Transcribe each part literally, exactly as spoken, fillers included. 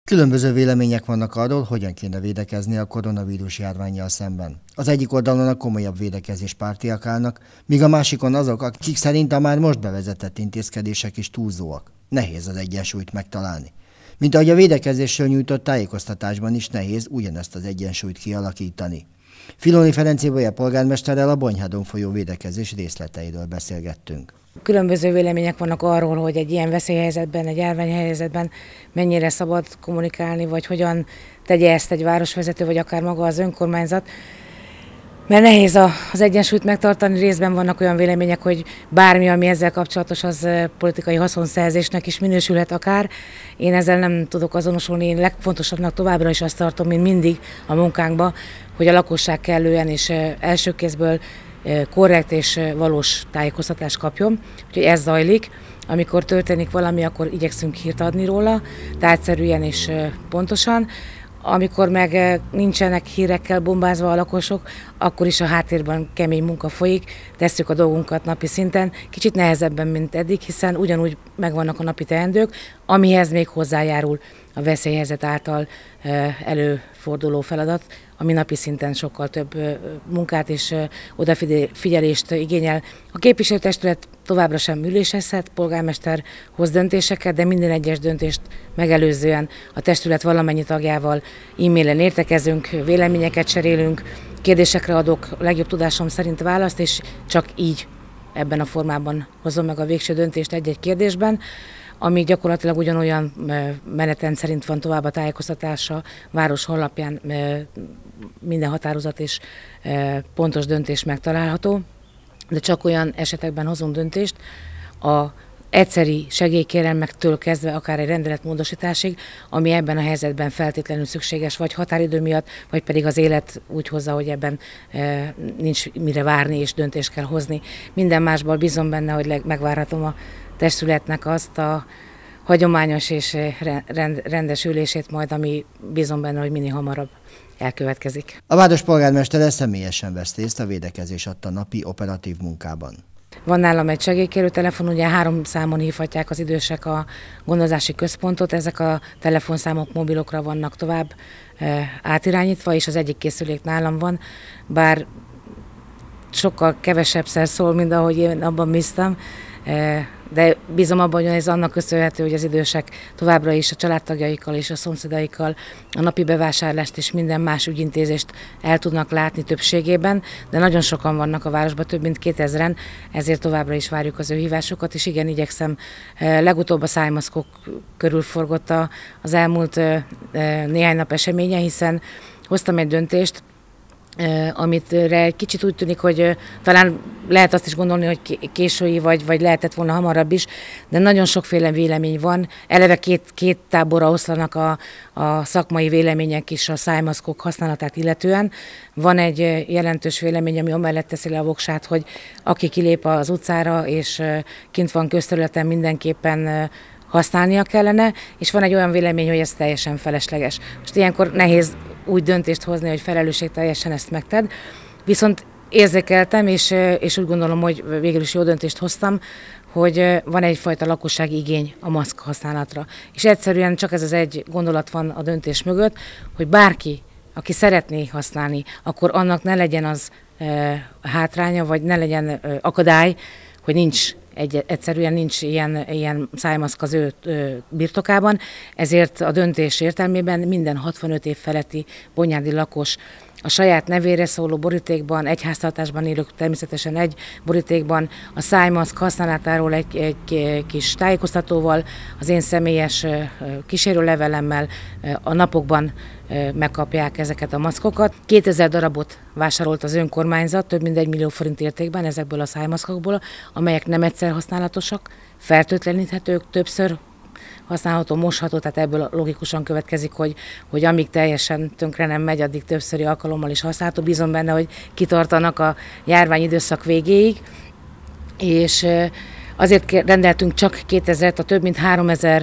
Különböző vélemények vannak arról, hogyan kéne védekezni a koronavírus járvánnyal szemben. Az egyik oldalon a komolyabb védekezés pártiak állnak, míg a másikon azok, akik szerint a már most bevezetett intézkedések is túlzóak. Nehéz az egyensúlyt megtalálni. Mint ahogy a védekezésről nyújtott tájékoztatásban is nehéz ugyanezt az egyensúlyt kialakítani. Filoni Ferenc Ibolya polgármesterrel a Bonyhádon folyó védekezés részleteiről beszélgettünk. Különböző vélemények vannak arról, hogy egy ilyen veszélyhelyzetben, egy járványhelyzetben mennyire szabad kommunikálni, vagy hogyan tegye ezt egy városvezető, vagy akár maga az önkormányzat. Mert nehéz az egyensúlyt megtartani, részben vannak olyan vélemények, hogy bármi, ami ezzel kapcsolatos, az politikai haszonszerzésnek is minősülhet akár. Én ezzel nem tudok azonosulni, én legfontosabbnak továbbra is azt tartom, mint mindig a munkánkban, hogy a lakosság kellően és első kézből korrekt és valós tájékoztatást kapjon. Úgyhogy ez zajlik. Amikor történik valami, akkor igyekszünk hírt adni róla, tárgyszerűen és pontosan. Amikor meg nincsenek hírekkel bombázva a lakosok, akkor is a háttérben kemény munka folyik, tesszük a dolgunkat napi szinten, kicsit nehezebben, mint eddig, hiszen ugyanúgy megvannak a napi teendők, amihez még hozzájárul a veszélyhelyzet által előforduló feladat, ami napi szinten sokkal több munkát és odafigyelést igényel. A képviselőtestület továbbra sem ülésezhet, polgármester hoz döntéseket, de minden egyes döntést megelőzően a testület valamennyi tagjával e-mailen értekezünk, véleményeket cserélünk, kérdésekre adok legjobb tudásom szerint választ, és csak így ebben a formában hozom meg a végső döntést egy-egy kérdésben, ami gyakorlatilag ugyanolyan menetrend szerint van tovább a tájékoztatása, város honlapján minden határozat és pontos döntés megtalálható, de csak olyan esetekben hozunk döntést, a egyszeri segélykérelmektől kezdve akár egy rendeletmódosításig, ami ebben a helyzetben feltétlenül szükséges, vagy határidő miatt, vagy pedig az élet úgy hozza, hogy ebben e, nincs mire várni és döntést kell hozni. Minden másból bízom benne, hogy megvárhatom a testületnek azt a hagyományos és rend, rendes ülését majd, ami bízom benne, hogy minél hamarabb elkövetkezik. A város polgármestere személyesen vesz részt a védekezés adta napi operatív munkában. Van nálam egy segélykérő telefon, ugye három számon hívhatják az idősek a gondozási központot, ezek a telefonszámok mobilokra vannak tovább e, átirányítva, és az egyik készülék nálam van, bár sokkal kevesebbszer szól, mint ahogy én abban bíztam, e, de bízom abban, hogy ez annak köszönhető, hogy az idősek továbbra is a családtagjaikkal és a szomszédaikkal a napi bevásárlást és minden más ügyintézést el tudnak látni többségében, de nagyon sokan vannak a városban, több mint kétezren, ezért továbbra is várjuk az ő hívásokat, és igen, igyekszem. Legutóbb a szájmaszkok körül forgott az elmúlt néhány nap eseménye, hiszen hoztam egy döntést, amitre egy kicsit úgy tűnik, hogy talán lehet azt is gondolni, hogy késői, vagy, vagy lehetett volna hamarabb is, de nagyon sokféle vélemény van. Eleve két, két táborra oszlanak a, a szakmai vélemények is a szájmaszkok használatát illetően. Van egy jelentős vélemény, ami amellett teszi le a voksát, hogy aki kilép az utcára és kint van közterületen, mindenképpen használnia kellene, és van egy olyan vélemény, hogy ez teljesen felesleges. Most ilyenkor nehéz úgy döntést hozni, hogy felelősségteljesen ezt megted, viszont érzékeltem, és, és úgy gondolom, hogy végül is jó döntést hoztam, hogy van egyfajta lakossági igény a maszk használatra. És egyszerűen csak ez az egy gondolat van a döntés mögött, hogy bárki, aki szeretné használni, akkor annak ne legyen az e, hátránya, vagy ne legyen e, akadály, hogy nincs Egy, egyszerűen nincs ilyen, ilyen szájmaszk az ő, ő birtokában, ezért a döntés értelmében minden hatvanöt év feletti bonyhádi lakos a saját nevére szóló borítékban, egy háztartásban élők természetesen egy borítékban, a szájmaszk használatáról egy, egy kis tájékoztatóval, az én személyes kísérőlevelemmel a napokban megkapják ezeket a maszkokat. kétezer darabot vásárolt az önkormányzat, több mint egy millió forint értékben ezekből a szájmaszkokból, amelyek nem egyszer használatosak, fertőtleníthetők, többször használható, mosható, tehát ebből logikusan következik, hogy, hogy amíg teljesen tönkre nem megy, addig többszöri alkalommal is használható. Bízom benne, hogy kitartanak a járvány időszak végéig, és azért rendeltünk csak kétezret, a több mint háromezer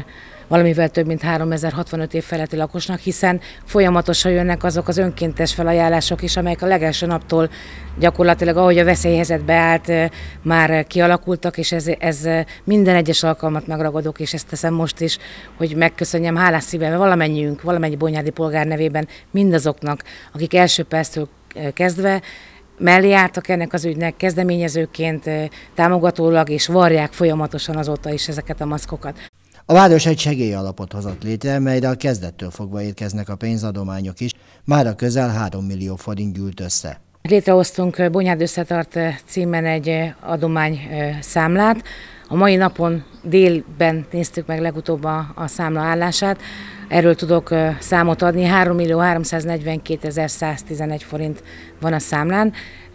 valamivel több mint háromezer-hatvanöt év feletti lakosnak, hiszen folyamatosan jönnek azok az önkéntes felajánlások is, amelyek a legelső naptól gyakorlatilag, ahogy a veszélyhelyzet beállt, már kialakultak, és ez, ez minden egyes alkalmat megragadok, és ezt teszem most is, hogy megköszönjem hálás szívvel valamennyiünk, valamennyi bonyhádi polgár nevében mindazoknak, akik első perctől kezdve mellé álltak ennek az ügynek kezdeményezőként, támogatólag, és varják folyamatosan azóta is ezeket a maszkokat. A város egy segélyalapot hozott létre, melyre a kezdettől fogva érkeznek a pénzadományok is, mára közel három millió forint gyűlt össze. Létrehoztunk Bonyhád Összetart címen egy adományszámlát. A mai napon délben néztük meg legutóbb a, a számla állását. Erről tudok számot adni. három millió háromszáznegyvenkétezer-száztizenegy forint van a számlán.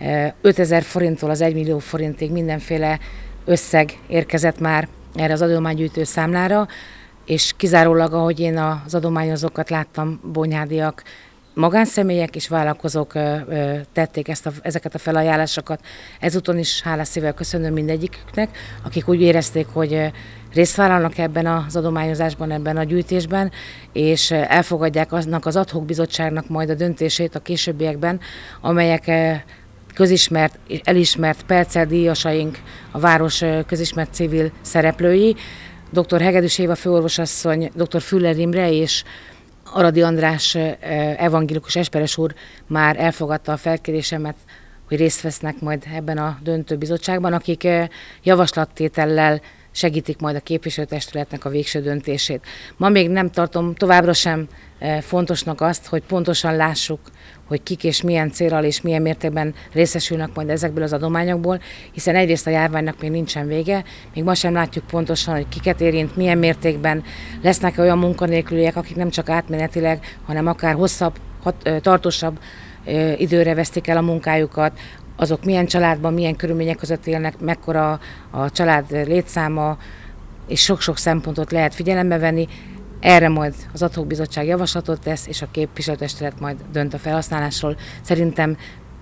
ötezer forinttól az egy millió forintig mindenféle összeg érkezett már erre az adománygyűjtő számlára, és kizárólag, ahogy én az adományozókat láttam, bonyhádiak, magánszemélyek és vállalkozók tették ezt a, ezeket a felajánlásokat. Ezúton is hálás szívvel köszönöm mindegyiküknek, akik úgy érezték, hogy részt vállalnak ebben az adományozásban, ebben a gyűjtésben, és elfogadják aznak az ad hoc bizottságnak majd a döntését a későbbiekben, amelyek közismert és elismert perccel díjasaink, a város közismert civil szereplői, dr. Hegedűs Éva főorvosasszony, dr. Füller Imre és Aradi András evangélikus esperes úr már elfogadta a felkérésemet, hogy részt vesznek majd ebben a döntő bizottságban, akik javaslattétellel segítik majd a képviselőtestületnek a végső döntését. Ma még nem tartom továbbra sem fontosnak azt, hogy pontosan lássuk, hogy kik és milyen célral és milyen mértékben részesülnek majd ezekből az adományokból, hiszen egyrészt a járványnak még nincsen vége, még ma sem látjuk pontosan, hogy kiket érint, milyen mértékben lesznek olyan munkanélküliek, akik nem csak átmenetileg, hanem akár hosszabb, hat, tartósabb időre vesztik el a munkájukat, azok milyen családban, milyen körülmények között élnek, mekkora a család létszáma, és sok-sok szempontot lehet figyelembe venni. Erre majd az ad hoc bizottság javaslatot tesz, és a képviselőtestület majd dönt a felhasználásról. Szerintem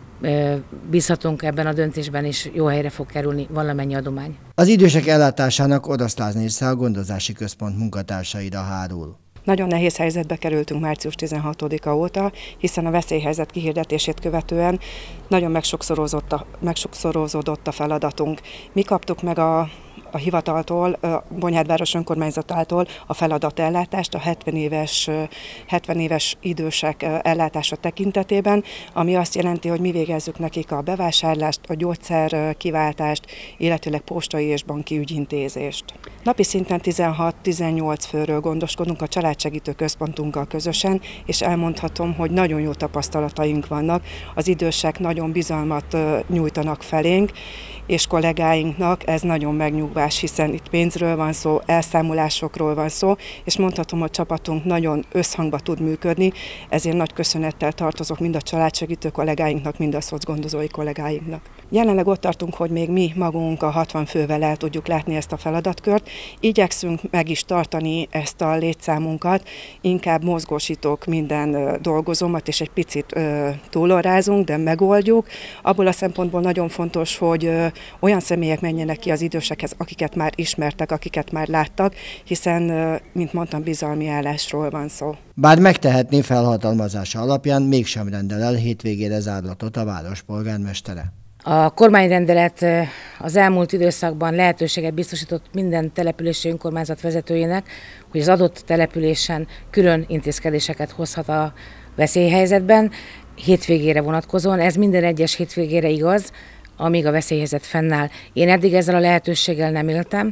bízhatunk ebben a döntésben, és jó helyre fog kerülni valamennyi adomány. Az idősek ellátásának oroszláz része a gondozási központ munkatársaira hárul. Nagyon nehéz helyzetbe kerültünk március tizenhatodika óta, hiszen a veszélyhelyzet kihirdetését követően nagyon megsokszorozódott a, megsokszorozódott a feladatunk. Mi kaptuk meg a a hivataltól, a Bonyhád város önkormányzatától a feladatellátást a hetven éves, hetven éves idősek ellátása tekintetében, ami azt jelenti, hogy mi végezzük nekik a bevásárlást, a gyógyszer kiváltást, illetőleg postai és banki ügyintézést. Napi szinten tizenhat-tizennyolc főről gondoskodunk a családsegítő központunkkal közösen, és elmondhatom, hogy nagyon jó tapasztalataink vannak. Az idősek nagyon bizalmat nyújtanak felénk, és kollégáinknak ez nagyon megnyugvás, hiszen itt pénzről van szó, elszámolásokról van szó, és mondhatom, hogy csapatunk nagyon összhangba tud működni, ezért nagy köszönettel tartozok mind a családsegítő kollégáinknak, mind a szocgondozói kollégáinknak. Jelenleg ott tartunk, hogy még mi magunk a hatvan fővel el tudjuk látni ezt a feladatkört. Igyekszünk meg is tartani ezt a létszámunkat, inkább mozgósítok minden dolgozómat, és egy picit ö, túlorrázunk, de megoldjuk. Abból a szempontból nagyon fontos, hogy ö, olyan személyek menjenek ki az idősekhez, akiket már ismertek, akiket már láttak, hiszen, mint mondtam, bizalmi állásról van szó. Bár megtehetné felhatalmazása alapján, mégsem rendel el hétvégére zárlatot a város polgármestere. A kormányrendelet az elmúlt időszakban lehetőséget biztosított minden települési önkormányzat vezetőjének, hogy az adott településen külön intézkedéseket hozhat a veszélyhelyzetben, hétvégére vonatkozóan. Ez minden egyes hétvégére igaz, amíg a veszélyhelyzet fennáll. Én eddig ezzel a lehetőséggel nem éltem,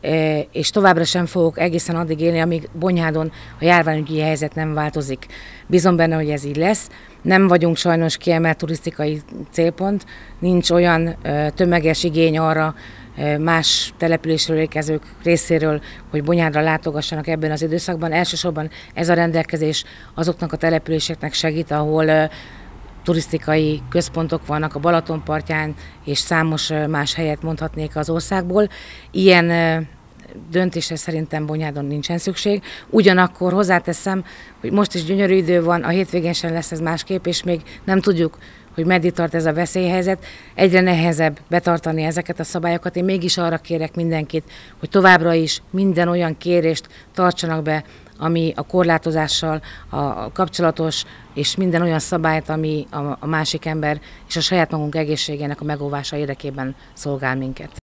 és továbbra sem fogok egészen addig élni, amíg Bonyhádon a járványügyi helyzet nem változik. Bízom benne, hogy ez így lesz. Nem vagyunk sajnos kiemelt turisztikai célpont, nincs olyan tömeges igény arra más településről érkezők részéről, hogy Bonyhádra látogassanak ebben az időszakban. Elsősorban ez a rendelkezés azoknak a településeknek segít, ahol turisztikai központok vannak a Balaton partján, és számos más helyet mondhatnék az országból. Ilyen döntésre szerintem Bonyhádon nincsen szükség. Ugyanakkor hozzáteszem, hogy most is gyönyörű idő van, a hétvégén sem lesz ez másképp, és még nem tudjuk, hogy meddig tart ez a veszélyhelyzet. Egyre nehezebb betartani ezeket a szabályokat. Én mégis arra kérek mindenkit, hogy továbbra is minden olyan kérést tartsanak be, ami a korlátozással a kapcsolatos, és minden olyan szabályt, ami a másik ember és a saját magunk egészségének a megóvása érdekében szolgál minket.